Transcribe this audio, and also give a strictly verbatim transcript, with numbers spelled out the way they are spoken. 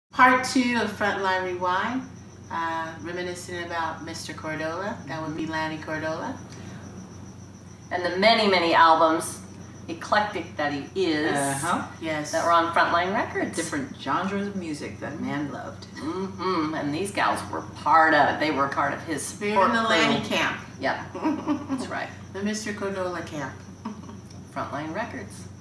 Part two of Frontline Rewind, uh, reminiscing about Mister Cordola. That would be Lanny Cordola. And the many, many albums, eclectic that he is, uh-huh. Yes. that were on Frontline Records. Different genres of music that man loved. Mm-hmm. And these gals were part of it. They were part of his We're support in the crew. Lanny camp. Yep, that's right. The Mister Cordola camp. Frontline Records.